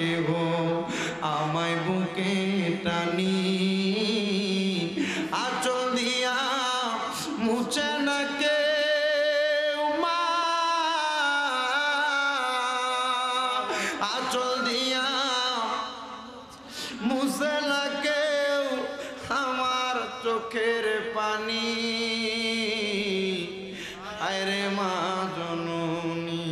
কেহ আমায় বুকে টানি আঁচল দিয়া মুছে না কেউ মা আঁচল দিয়া মুছে না কেউ আমার চোখের পানি আরে মা জননী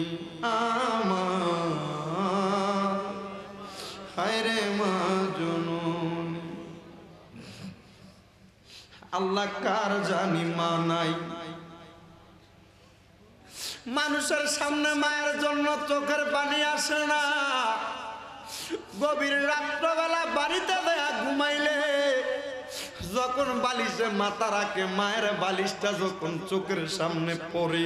আমার আরে মা জননী আল্লাহ কার জানি মা নাই মানুষের সামনে মায়ের জন্য চোখের পানি আসে না গভীর রাত্রবেলা বাড়িতে দেয়া ঘুমাইলে যখন বালিশে মাথা রাখে মায়ের বালিশটা যখন চোখের সামনে পড়ে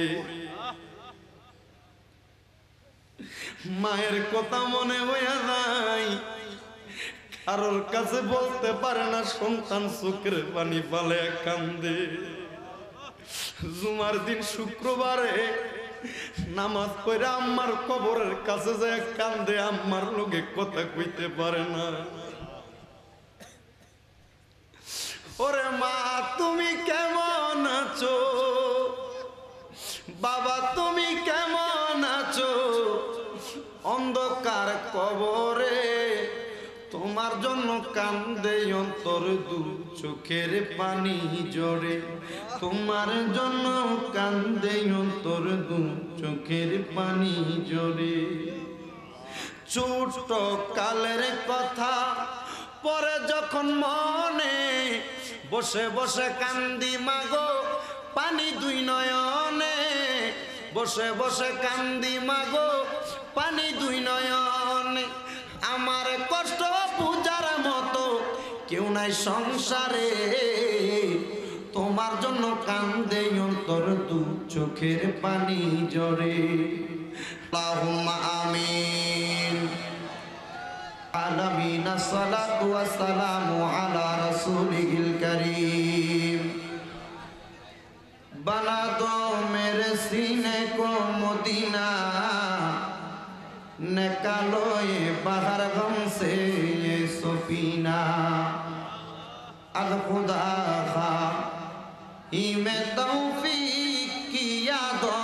মায়ের কথা মনে হইয়া যায় কারোর কাছে বলতে পারে না সন্তান চোখের পানি পালে কান্দে জুমার দিন শুক্রবারে নামাজ পড়ে আম্মার কবরের কাছে যায় কান্দে আম্মার লোকে কথা কইতে পারে না ওরে মা তুমি কেমন আছো বাবা তুমি কেমন আছো অন্ধকার কবরে তোমার জন্য কান্দে অন্তর দু চোখের পানি জড়ে তোমার জন্য কান্দে অন্তর দু চোখের পানি জড়ে ছোট কালের কথা পরে যখন মনে বসে বসে কান্দি মাগো পানি দুই নয়নে বসে বসে কান্দি মাগো পানি দুই নয়নে আমার কষ্ট বুঝার মতো কেউ নাই সংসারে তোমার জন্য কান্দে অন্তর দু চোখের পানি জড়ে আল্লাহুম্মা আমিন আলামিন আসসালাতু ওয়াসসালামু আলা রাসূলিল কারীম बना दो मेरे सीने को मदीना निकालो ये बाहर गम से ये सफीना अल खुदा खा ही में तौफीक किया दो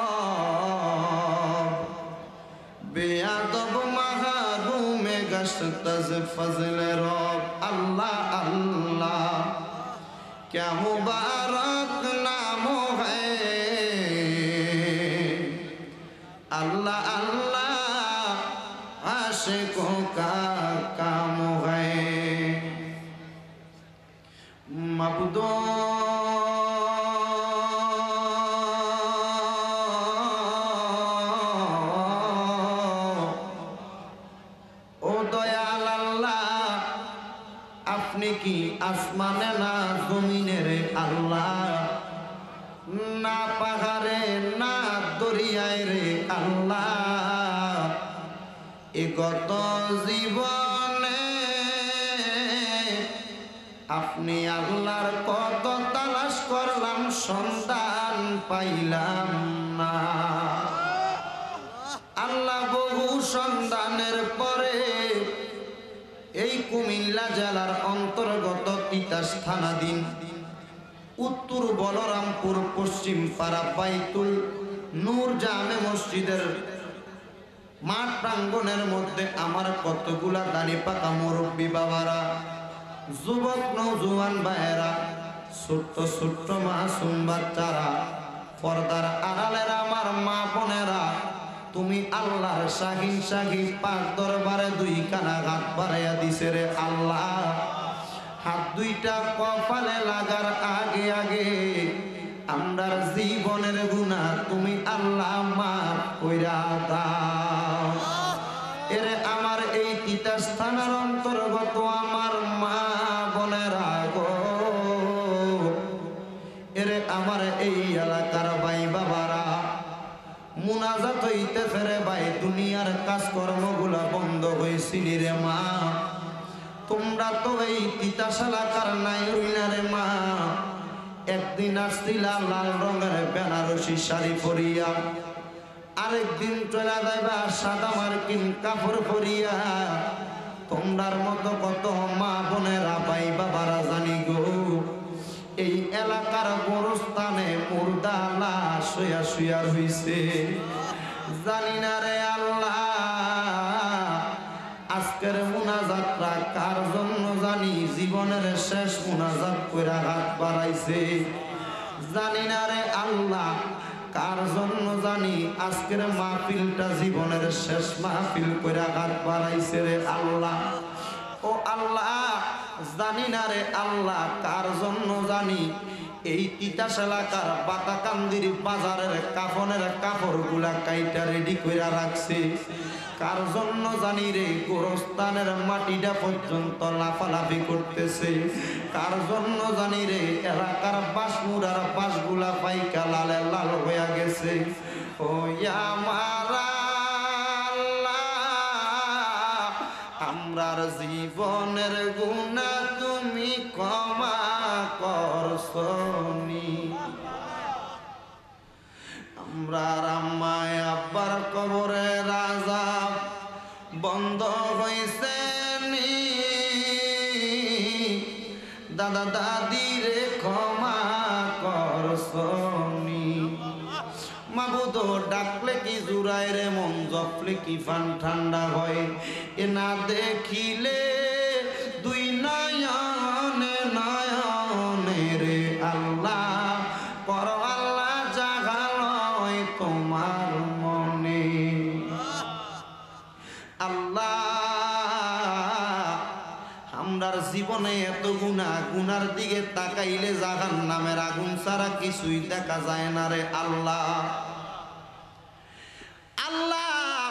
बेअदब महरूम गश्त फजल रब अल्लाह अल्लाह क्या मुबारक नाम है अल्लाह अल्लाह आशिकों का काम है मबदो ओ दयाल अल्लाह আপনি কি আসমানে না জমিনে রে আল্লাহ না পাহাড়ে না দরিয়ায় রে আল্লাহ এ গত জীবনে আপনি আল্লাহর কত তালাশ করলাম সন্তান পাইলাম না আল্লাহ বহু সন্তানের পরে এই কুমিল্লা জেলার অন্তর্গত তিতাস থানাধীন উত্তর বলরামপুর পশ্চিম পাড়া বাইতুল নূর জামে মসজিদের মাঠ প্রাঙ্গণের মধ্যে আমার কতগুলা দাড়ি পাকা মুরব্বী বাবারা যুবক নওজোয়ান ভাইয়েরা ছোট্ট ছোট্ট মাসুম বাচ্চারা পর্দার আড়ালের আমার মা বোনেরা তুমি আল্লাহর শাহিন শাহি পাক দরবারে দুই কানা হাত বাড়াইয়া দিছে রে আল্লাহ হাত দুইটা কপালে লাগার আগে আগে আমরার জীবনের গুনাহ তুমি আল্লাহ মাফ কইরা দাও এরে আমার এই তিতাস থানার অন্তর্গত আমার মা বোনেরা গো এরে আমার এই এলাকার ভাই বাবারা মুনাজাত হইতে ফেরে ভাই দুনিয়ার কাজকর্মগুলা বন্ধ হয়েছিল রে মা তোমরা তো এই তিতাস এলাকার নাই রইনা রে মা একদিন আসছিলা লাল রঙের বেনারসি শাড়ি পরিয়া আরেকদিন চলে যাইবা সাদা মার্কিন কাপড় পরিয়া। তোমরার মতো কত মা বোনেরা ভাই বাবারা জানি গো, এই এলাকার গোরস্থানে মুর্দা লাশ শুয়া শুয়া হইছে। জানি না রে আল্লাহ, আজকের মুনাজাতটা কার জন্য জানি জীবনের শেষ মুনাজাত কইরা হাত বাড়াইছে। জানি না রে আল্লাহ, কার জন্য জানি আজকের মাহফিলটা জীবনের শেষ মাহফিল কইরা হাত বাড়াইছে রে আল্লাহ। ও আল্লাহ, জানি না রে আল্লাহ, কার জন্য জানি এই তিতাস এলাকার বাতাকান্দির বাজারের কাফনের কাপড়গুলা কাইটা রেডি কইরা রাখছে। কার জন্য জানি রে গোরস্থানের মাটিটা পর্যন্ত লাফালাফি করতেছে। কার জন্য জানি রে এলাকার বাঁশমুড়ার বাঁশগুলা পাইকা লালে লাল হইয়া গেছে। ও আমার আল্লাহ, আমরার জীবনের গুনাহ তুমি ক্ষমা করছনি। আমরার আম্মায় আব্বার কবরের আযাব বন্ধ হইছে নি, দাদা দাদিরে ক্ষমা করছনি। মাবুদ ডাকলে কি জুড়ায় রে মন, জপলে কি ফান ঠান্ডা হয়। এ না দেখিলে দুই নয়নে নয়নে রে আল্লাহ, পর আল্লাহ জাগালয় তোমার মনে। আল্লাহ, আমরার জীবনে এত গুনাহ, গুনার দিকে তাকাইলে জাহান্নামের আগুন ছাড়া কিছুই দেখা যায় না রে আল্লাহ। আল্লাহ,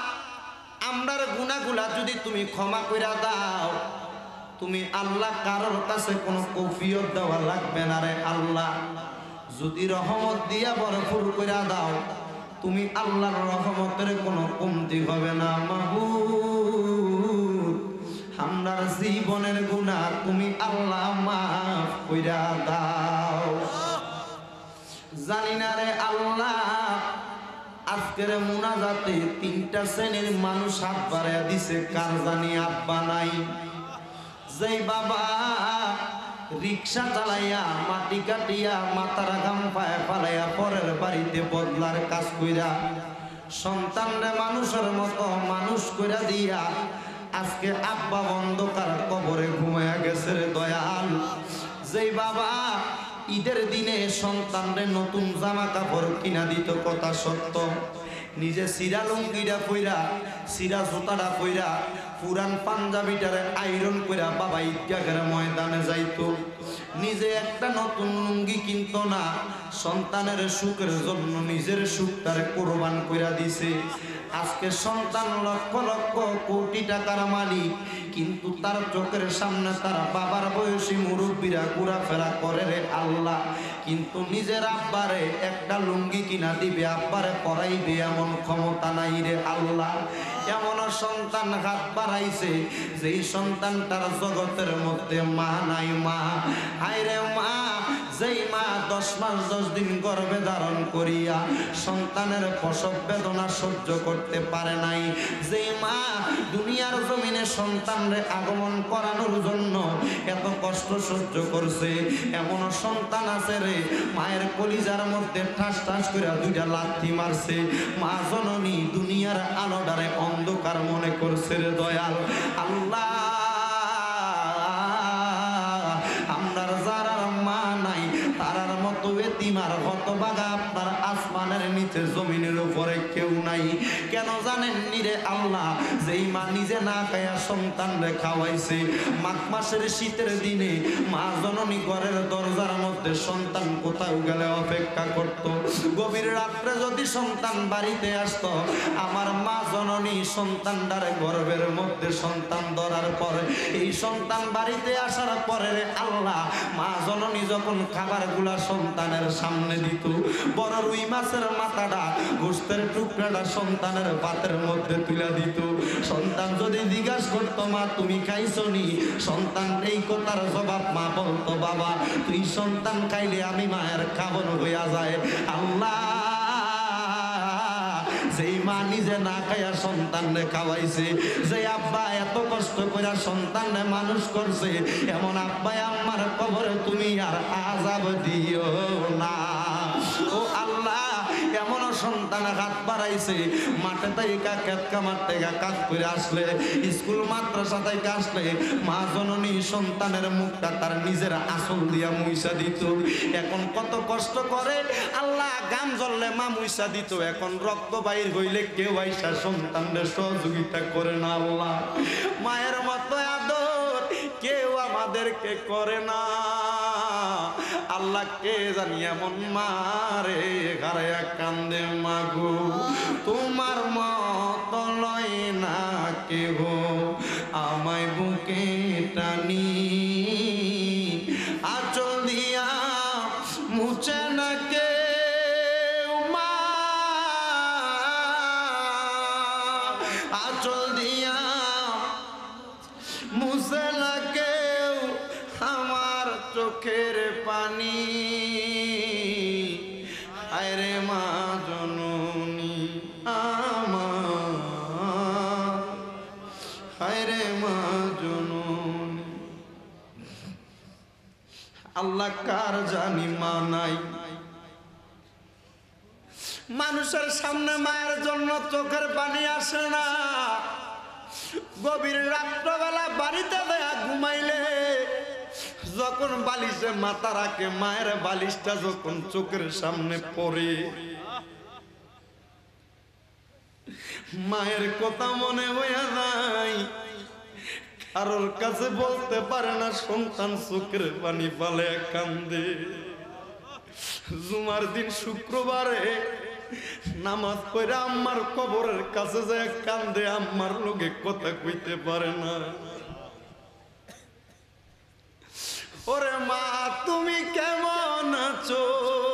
আমরার গুনাহগুলা যদি তুমি ক্ষমা কইরা দাও, তুমি আল্লাহ কারোর কাছে কোনো কফিয়ত দেওয়া লাগবে না রে আল্লাহ। যদি রহমত দিয়া ভরপুর কইরা দাও, তুমি আল্লাহর রহমতের কোনো কমতি হবে না। মাহবুব, আমরার জীবনের গুনাহ তুমি আল্লাহ মাফ কইরা দাও। জানি না রে আল্লাহ, আজকের মুনাজাতে তিনটা শ্রেণীর মানুষ হাত বাড়াইয়া দিছে। কার জানি আব্বা নাই। যেই বাবা রিক্সা চালাইয়া মাটি কাটিয়া মাথার ঘাম পায়ে ফালাইয়া পরের বাড়িতে বদলার কাজ কইরা সন্তানরে মানুষের মতো মানুষ কইরা দিয়া আজকে আব্বা অন্ধকার কবরে ঘুমাইয়া গেছে রে দয়াল। যেই বাবা ঈদের দিনে সন্তানরে নতুন জামা কাপড় কিনা দিত, কথা সত্য, নিজে সিরা লুঙ্গিটা পইরা সিরা জুতাটা পইরা পুরান পাঞ্জাবিটারে আয়রন কইরা বাবা ঈদগাহের ময়দানে যাইতো। নিজে একটা নতুন লুঙ্গি কিনত না, সন্তানের সুখের জন্য নিজের সুখটারে কোরবান কইরা দিছে। আজকে সন্তান লক্ষ লক্ষ কোটি টাকার মালিক, কিন্তু তার চোখের সামনে তার বাবার বয়সী মুরব্বীরা ঘোরাফেরা করে রে আল্লাহ। কিন্তু নিজের আব্বারে একটা লুঙ্গি কিনা দিবে, আব্বারে পরাইবে এমন ক্ষমতা নাই রে আল্লাহ। এমন সন্তান হাত বাড়াইছে যেই সন্তানটার জগতের মধ্যে মা নাই। মা, হায় রে মা, যেই মা 10 মাস 10 দিন গর্ভে ধারণ করিয়া সন্তানের প্রসব বেদনা সহ্য করতে পারে নাই, যেই মা দুনিয়ার জমিনে সন্তানরে আগমন করানোর জন্য এত কষ্ট সহ্য করছে, এমন সন্তান আছে রে মায়ের কলিজার মধ্যে ঠাস ঠাস করে দুইটা লাথি মারছে। মা জননী দুনিয়ার আলোডারে অন্ধকার মনে করছে রে দয়াল। আল্লাহ, আমরার যারা মা নাই তারার মতো এতিমার হতভাগা আপনার আসমানের নিচে জমিনের উপরে কেউ নাই। কেন জানেন নি রে আল্লাহ? যেই মা নিজে না খায়া সন্তানরে খাওয়াইছে, মাঘ মাসের শীতের দিনে মা জননী ঘরের দরজার মধ্যে সন্তান কোথাও গেলে অপেক্ষা করত। গভীর রাত্রে যদি সন্তান বাড়িতে আসত, আমার মা জননী সন্তানটার গর্ভের মধ্যে সন্তান ধরার পরে এই সন্তান বাড়িতে আসার পরে রে আল্লাহ, মা জননী যখন খাবারগুলা সন্তানের সামনে দিত, বড় রুই মাছের মাথাটা গোস্তের টুকরাটা সন্তানের ভাতের মধ্যে তুলে দিত। সন্তান যদি জিজ্ঞাসা করতো মা তুমি খাইছো নি, সন্তান এই কথার জবাব মা বলতো বাবা তুই সন্তান খাইলে আমি মায়ের খাবার হইয়া যায়। আল্লাহ, যেই মা নিজে না খাইয়া সন্তানরে খাওয়াইছে, যে আব্বা এত কষ্ট করে সন্তানরে মানুষ করছে, এমন আব্বা আম্মার কবরে তুমি আর আযাব দিও না। ও আল্লাহ, এমন সন্তান হাত বাড়াইছে, মাঠে তাইকা খেত কামার থেকে কাজ করে আসলে, স্কুল মাদ্রাসা থেকে আসলে মা জননী সন্তানের মুখটা তার নিজের আসল দিয়া মুইসা দিত। এখন কত কষ্ট করে আল্লাহ, গাম জ্বললে মা মুইসা দিত, এখন রক্ত বাইর হইলে কেউ আইসা সন্তানদের সহযোগিতা করে না। আল্লাহ, মায়ের মতো আদর কেউ আমাদেরকে করে না। আল্লাহ, কে জানি এমন মারে গাড়াইয়া কান্দে মাগো, তোমার মত লয় না কেহ আমায় বুকে টানি, আঁচল দিয়া মুছে না কেউ মা, আঁচল দিয়া মুছে না কেউ আমার চোখের পানি। আরে মা জননী আমার, আরে মা জননী। আল্লাহ, কার জানি মা নাই, মানুষের সামনে মায়ের জন্য চোখের পানি আসে না। গভীর রাত্রবেলা বাড়িতে দেয়া ঘুমাইলে যখন বালিশে মাথা রাখে, মায়ের বালিশটা যখন চোখের সামনে পড়ে, মায়ের কথা মনে হইয়া যায়, কারোর কাছে বলতে পারে না, সন্তান চোখের পানি পালে কান্দে। জুমার দিন শুক্রবারে নামাজ পড়ে আম্মার কবরের কাছে যায় কান্দে, আম্মার লোকে কথা কইতে পারে না। ওরে মা, তুমি কেমন আছো?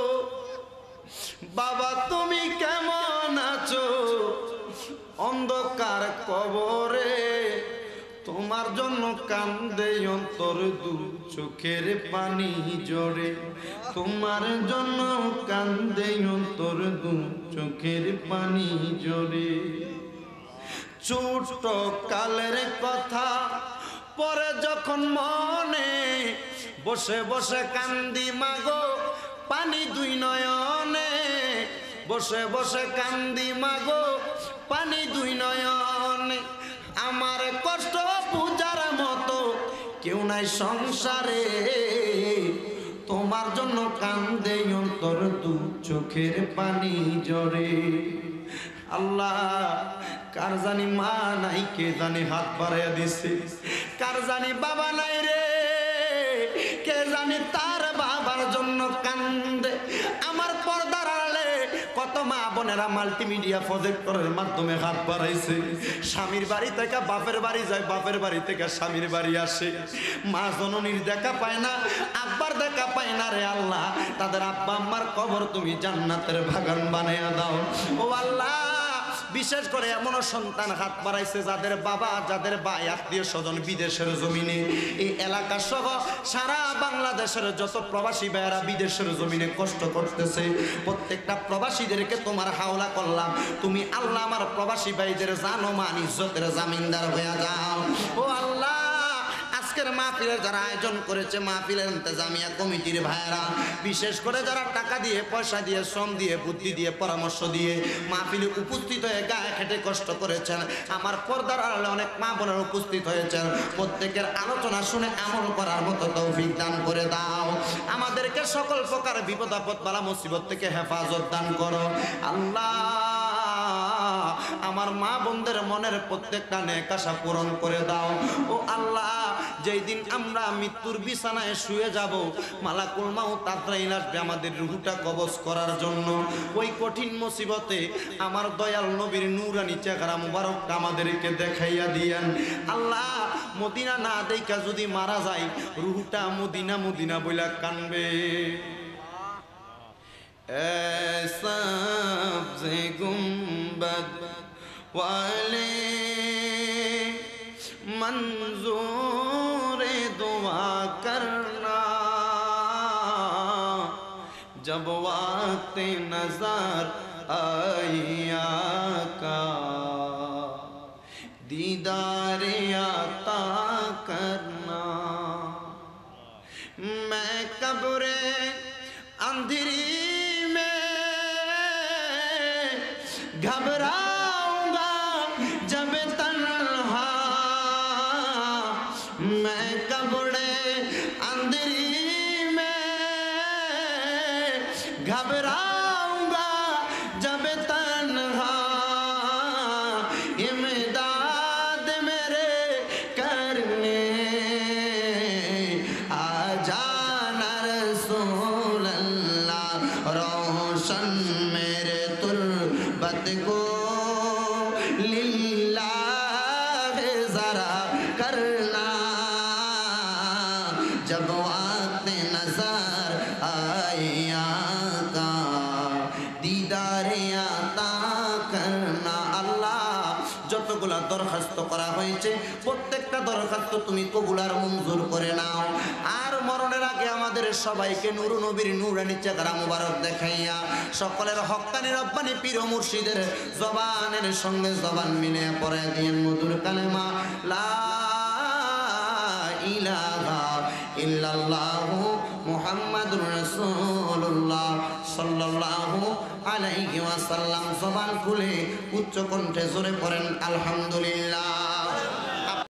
বাবা, তুমি কেমন আছো? অন্ধকার কবরে তোমার জন্য কান্দে অন্তর দু চোখের পানি জড়ে, তোমার জন্য কান্দে অন্তর দু চোখের পানি জড়ে। ছোট কালের কথা পরে যখন মনে, বসে বসে কান্দি মাগো পানি দুই নয়নে, বসে বসে কান্দি মাগো পানি দুই নয়নে। আমার কষ্ট বুঝার মতো কেউ নাই সংসারে, তোমার জন্য কান্দে অন্তর দু চোখের পানি জড়ে। আল্লাহ, কার জানি মা নাই, কে জানি হাত বাড়াইয়া দিছে, কার জানি বাবা নাই রে, কে জানি তার বাবার জন্য কান্দে। আমার পর্দার আড়ালে কত মা বোনেরা মাল্টিমিডিয়া প্রজেক্টরের মাধ্যমে হাত বাড়াইছে। স্বামীর বাড়ি থেকে বাপের বাড়ি যায়, বাপের বাড়ি থেকে স্বামীর বাড়ি আসে, মা জননীর দেখা পায় না, আব্বার দেখা পায় না রে আল্লাহ। তাদের আব্বা আম্মার কবর তুমি জান্নাতের বাগান বানাইয়া দাও। ও আল্লাহ, বিশেষ করে এমন সন্তান হাত বাড়াইছে যাদের বাবা, যাদের ভাই, আত্মীয় স্বজন বিদেশের জমিনে, এই এলাকা সহ সারা বাংলাদেশের যত প্রবাসী ভাইয়েরা বিদেশের জমিনে কষ্ট করতেছে, প্রত্যেকটা প্রবাসীদেরকে তোমার হাওলা করলাম, তুমি আল্লাহ আমার প্রবাসী ভাইদের জানো মান ইজ্জতের জামিনদার হয়ে যাও। ও আল্লাহ, আজকের মাহফিলের যারা আয়োজন করেছে, মাহফিলের ইন্তেজামিয়া কমিটির ভাইয়েরা, বিশেষ করে যারা টাকা দিয়ে, পয়সা দিয়ে, শ্রম দিয়ে, বুদ্ধি দিয়ে, পরামর্শ দিয়ে মাহফিলে উপস্থিত হয়ে গায়ে খেটে কষ্ট করেছেন, আমার পর্দার আড়ালে অনেক মা বোনের উপস্থিত হয়েছেন, প্রত্যেকের আলোচনা শুনে আমল করার মতো তৌফিক দান করে দাও। আমাদেরকে সকল প্রকার বিপদ আপদ বালা মুসিবত থেকে হেফাজত দান করো আল্লাহ। আমার মা বোনদের মনের প্রত্যেকটা নেক আশা পূরণ করে দাও। ও আল্লাহ, যেই দিন আমরা মৃত্যুর বিছানায় শুয়ে যাব, মালাকুল মাউত আজরাইল আসবে আমাদের রূহটা কবজ করার জন্য, ওই কঠিন মুসিবতে আমার দয়াল নবীর নূরানি চেহারা মুবারক আমাদেরকে দেখাইয়া দিয়েন আল্লাহ। মদিনা না দেখা যদি মারা যায়, রূহটা মদিনা মদিনা বইলা কানবে। সবজে গুম্বদ वाले मंजूर दुआ करना, जब वक्त नजर आई घबराऊंगा जब तन्हा मैं कब्रे अंधेरी में घबराऊंगा जब तन्हा इमदाद मेरे करने आ जाना रसूल अल्लाह रोशन मेरे तुर्बत को लिल्लाह जरा करना जब वक्त नजर आए आका दीदारे आता करना। আল্লাহ যতগুলা দরখাস্ত করা হয়েছে প্রত্যেকটা দরখাস্ত তুমি কবুল আর মঞ্জুর করে নাও। আর মরণের আগে আমাদের সবাইকে নূর নবীর নূরানি চেহারা মুবারক দেখাইয়া সকলের হক্কানি রব্বানি পীর ও মুর্শিদের জবানের সঙ্গে জবান মিলিয়ে পড়ে দিন মধুর কালেমা লা ইলাহা ইল্লাল্লাহু মুহাম্মাদুর রাসূলুল্লাহ সাল্লাল্লাহু আলাইহি ওয়াসাল্লাম। জবান খুলে উচ্চ কণ্ঠে জোরে পড়েন আলহামদুলিল্লাহ।